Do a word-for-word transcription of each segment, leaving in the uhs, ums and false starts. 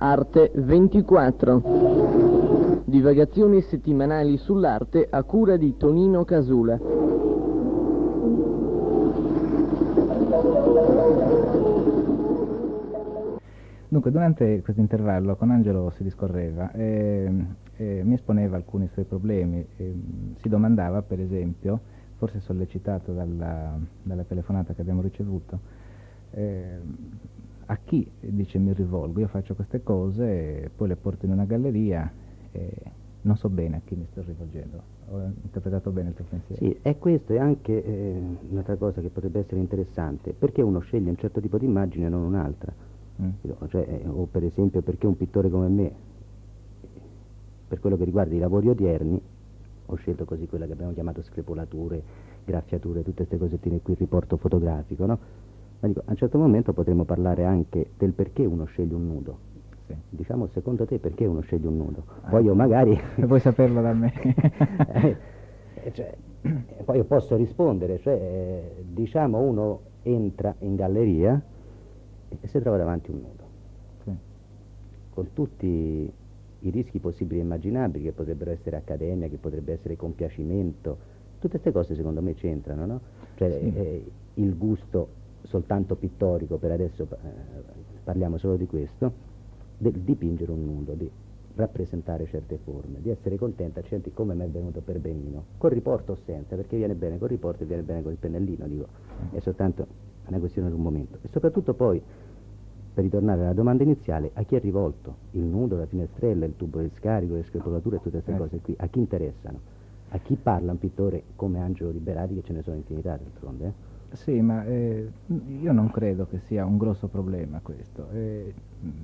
Arte ventiquattro. Divagazioni settimanali sull'arte a cura di Tonino Casula. Dunque, durante questo intervallo con Angelo si discorreva e, e mi esponeva alcuni suoi problemi. E, si domandava, per esempio, forse sollecitato dalla, dalla telefonata che abbiamo ricevuto, eh, a chi, dice, mi rivolgo? Io faccio queste cose e poi le porto in una galleria e non so bene a chi mi sto rivolgendo. Ho interpretato bene il tuo pensiero? Sì, è questo, e anche eh, un'altra cosa che potrebbe essere interessante: perché uno sceglie un certo tipo di immagine e non un'altra? Mm. Cioè, eh, o per esempio, perché un pittore come me, per quello che riguarda i lavori odierni, ho scelto così quella che abbiamo chiamato screpolature, graffiature, tutte queste cosettine qui, il riporto fotografico, no? Ma dico, a un certo momento potremmo parlare anche del perché uno sceglie un nudo. Sì. Diciamo, secondo te, perché uno sceglie un nudo? Ah, poi io magari... vuoi saperlo da me? eh, cioè, poi io posso rispondere, cioè, eh, diciamo, uno entra in galleria e si trova davanti un nudo. Sì. Con tutti i rischi possibili e immaginabili, che potrebbero essere accademia, che potrebbe essere compiacimento. Tutte queste cose secondo me c'entrano, no? Cioè, sì. eh, il gusto soltanto pittorico, per adesso eh, parliamo solo di questo, del dipingere un nudo, di rappresentare certe forme, di essere contenta, senti come mi è venuto per benino, col riporto o senza, perché viene bene col riporto e viene bene col pennellino, dico, è soltanto una questione di un momento. E soprattutto poi, per ritornare alla domanda iniziale, a chi è rivolto il nudo, la finestrella, il tubo di scarico, le screpolature e tutte queste eh. cose qui, a chi interessano? A chi parla un pittore come Angelo Liberati, che ce ne sono infinità d'altronde, eh? Sì, ma eh, io non credo che sia un grosso problema questo. Eh,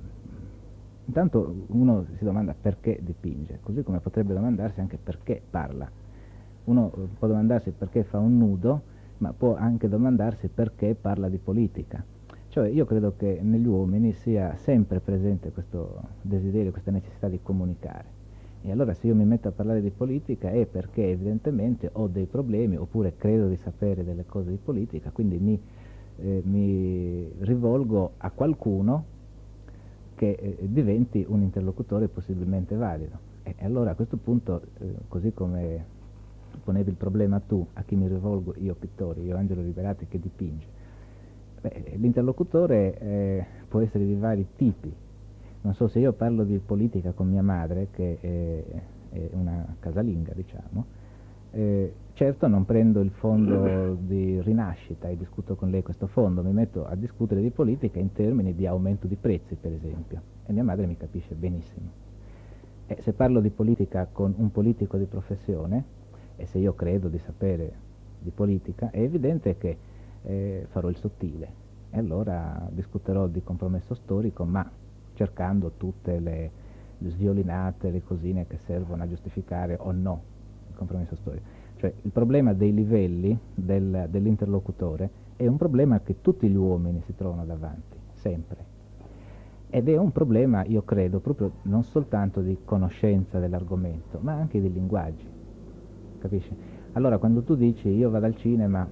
intanto uno si domanda perché dipinge, così come potrebbe domandarsi anche perché parla. Uno può domandarsi perché fa un nudo, ma può anche domandarsi perché parla di politica. Cioè, io credo che negli uomini sia sempre presente questo desiderio, questa necessità di comunicare. E allora se io mi metto a parlare di politica è perché evidentemente ho dei problemi, oppure credo di sapere delle cose di politica, quindi mi, eh, mi rivolgo a qualcuno che eh, diventi un interlocutore possibilmente valido. E allora a questo punto, eh, così come ponevi il problema tu, a chi mi rivolgo io pittore, io Angelo Liberati che dipinge, l'interlocutore eh, può essere di vari tipi. Non so, se io parlo di politica con mia madre, che è, è una casalinga, diciamo, eh, certo non prendo il fondo di rinascita e discuto con lei questo fondo, mi metto a discutere di politica in termini di aumento di prezzi, per esempio, e mia madre mi capisce benissimo. E se parlo di politica con un politico di professione, e se io credo di sapere di politica, è evidente che eh, farò il sottile, e allora discuterò di compromesso storico, ma cercando tutte le, le sviolinate, le cosine che servono a giustificare o no il compromesso storico. Cioè, il problema dei livelli del, dell'interlocutore è un problema che tutti gli uomini si trovano davanti, sempre. Ed è un problema, io credo, proprio non soltanto di conoscenza dell'argomento, ma anche di linguaggi, capisci? Allora, quando tu dici io vado al cinema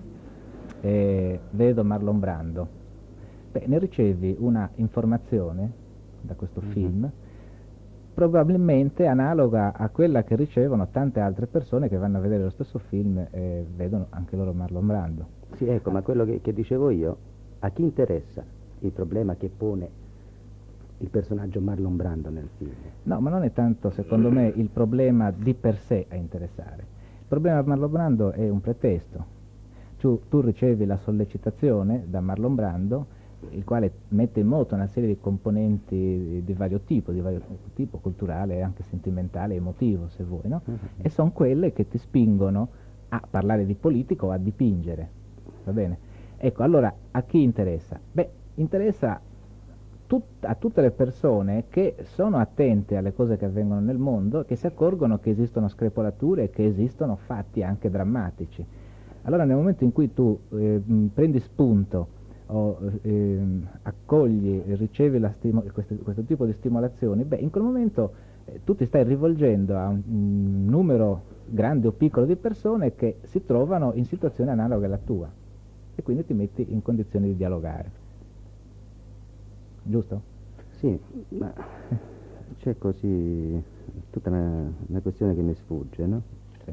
e vedo Marlon Brando, beh, ne ricevi una informazione da questo mm-hmm. film, probabilmente analoga a quella che ricevono tante altre persone che vanno a vedere lo stesso film e vedono anche loro Marlon Brando. Sì, ecco, ma quello che, che dicevo io, a chi interessa il problema che pone il personaggio Marlon Brando nel film? No, ma non è tanto, secondo me, il problema di per sé a interessare. Il problema di Marlon Brando è un pretesto. Tu, tu ricevi la sollecitazione da Marlon Brando, il quale mette in moto una serie di componenti di, di vario tipo, di vario tipo culturale, anche sentimentale, emotivo, se vuoi, no? Uh-huh. E sono quelle che ti spingono a parlare di politica o a dipingere, va bene? Ecco, allora, a chi interessa? Beh, interessa tut- a tutte le persone che sono attente alle cose che avvengono nel mondo, che si accorgono che esistono screpolature e che esistono fatti anche drammatici. Allora, nel momento in cui tu eh, prendi spunto o eh, accogli e ricevi la questo, questo tipo di stimolazioni, beh, in quel momento eh, tu ti stai rivolgendo a un, un numero grande o piccolo di persone che si trovano in situazioni analoghe alla tua e quindi ti metti in condizioni di dialogare. Giusto? Sì, ma c'è così tutta una, una questione che mi sfugge, no? Sì.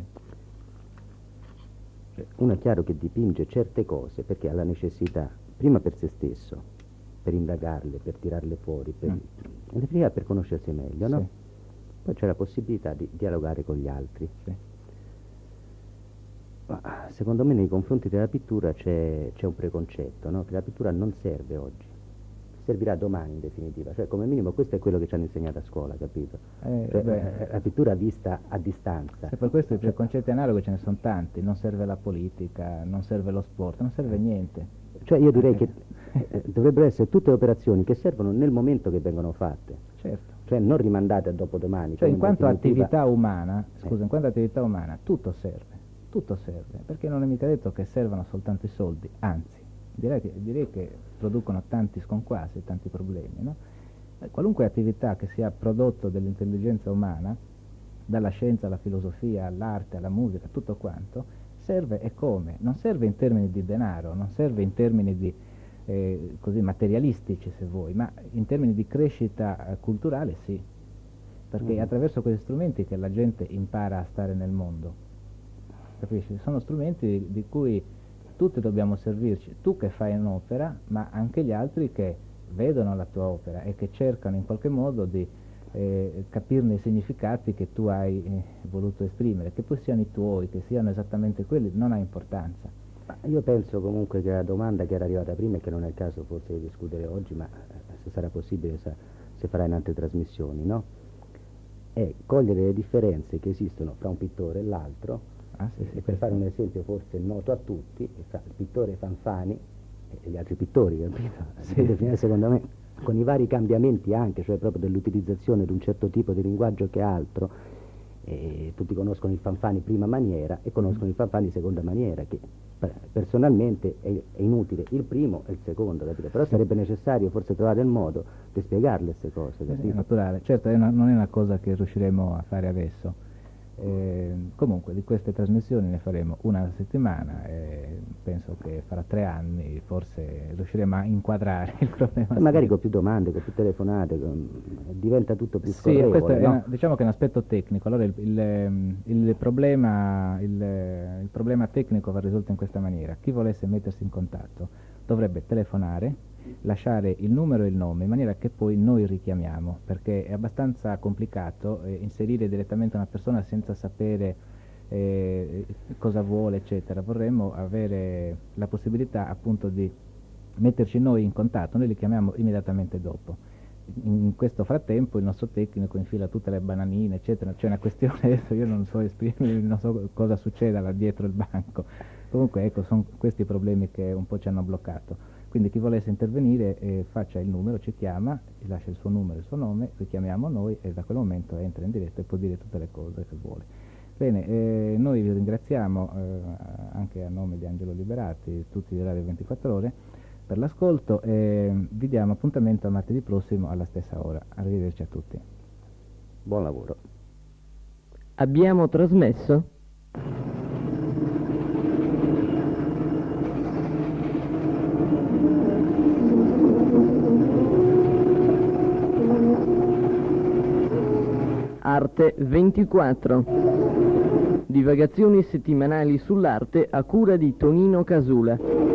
Uno è chiaro che dipinge certe cose perché ha la necessità, prima per se stesso, per indagarle, per tirarle fuori, per, mm. in definitiva per conoscersi meglio, no? Sì. Poi c'è la possibilità di dialogare con gli altri. Sì. Ma secondo me nei confronti della pittura c'è, c'è un preconcetto, no? Che la pittura non serve oggi, servirà domani in definitiva, cioè come minimo questo è quello che ci hanno insegnato a scuola, capito? Eh, cioè, la pittura vista a distanza. E per questo i preconcetti analoghi ce ne sono tanti, non serve la politica, non serve lo sport, non serve niente. Cioè io direi che eh, dovrebbero essere tutte operazioni che servono nel momento che vengono fatte. Certo. Cioè non rimandate a dopodomani. Cioè in quanto definitiva... attività umana, scusa, eh. in quanto attività umana tutto serve, tutto serve, perché non è mica detto che servano soltanto i soldi, anzi. Direi che, direi che producono tanti sconquassi, tanti problemi, no? Qualunque attività che sia prodotto dell'intelligenza umana, dalla scienza alla filosofia, all'arte, alla musica, tutto quanto, serve e come? Non serve in termini di denaro, non serve in termini di, eh, così materialistici se vuoi, ma in termini di crescita eh, culturale sì, perché mm. è attraverso questi strumenti che la gente impara a stare nel mondo, capisci? Sono strumenti di, di cui tutti dobbiamo servirci, tu che fai un'opera, ma anche gli altri che vedono la tua opera e che cercano in qualche modo di eh, capirne i significati che tu hai eh, voluto esprimere, che poi siano i tuoi, che siano esattamente quelli, non ha importanza. Ma io penso comunque che la domanda che era arrivata prima e che non è il caso forse di discutere oggi, ma se sarà possibile sa, se farà in altre trasmissioni, no? È cogliere le differenze che esistono fra un pittore e l'altro. Ah, sì, sì, e per fare un esempio forse noto a tutti, fra il pittore Fanfani e gli altri pittori, capito? Sì. Secondo me, con i vari cambiamenti anche, cioè proprio dell'utilizzazione di un certo tipo di linguaggio che altro, e tutti conoscono il Fanfani prima maniera e conoscono mm. il Fanfani seconda maniera, che personalmente è, è inutile il primo e il secondo, capito? Però sì. sarebbe necessario forse trovare il modo di spiegarle queste cose, capito? È naturale, certo è una, non è una cosa che riusciremo a fare adesso. Eh, comunque di queste trasmissioni ne faremo una alla settimana e penso che fra tre anni forse riusciremo a inquadrare il problema. E magari con più domande, con più telefonate, con... diventa tutto più scorrevole. Sì, questo è no? una, diciamo che è un aspetto tecnico. Allora il, il, il, problema, il, il problema tecnico va risolto in questa maniera: chi volesse mettersi in contatto dovrebbe telefonare, lasciare il numero e il nome in maniera che poi noi richiamiamo, perché è abbastanza complicato eh, inserire direttamente una persona senza sapere eh, cosa vuole eccetera. Vorremmo avere la possibilità appunto di metterci noi in contatto, noi li chiamiamo immediatamente dopo. In questo frattempo il nostro tecnico infila tutte le bananine eccetera, c'è una questione adesso io non so esprimermi, non so cosa succeda là dietro il banco, comunque ecco sono questi problemi che un po' ci hanno bloccato. Quindi chi volesse intervenire eh, faccia il numero, ci chiama, lascia il suo numero e il suo nome, richiamiamo noi e da quel momento entra in diretta e può dire tutte le cose che vuole. Bene, eh, noi vi ringraziamo eh, anche a nome di Angelo Liberati, tutti di Radio ventiquattro Ore, per l'ascolto e vi diamo appuntamento a martedì prossimo alla stessa ora. Arrivederci a tutti. Buon lavoro. Abbiamo trasmesso Arte ventiquattro, divagazioni settimanali sull'arte a cura di Tonino Casula.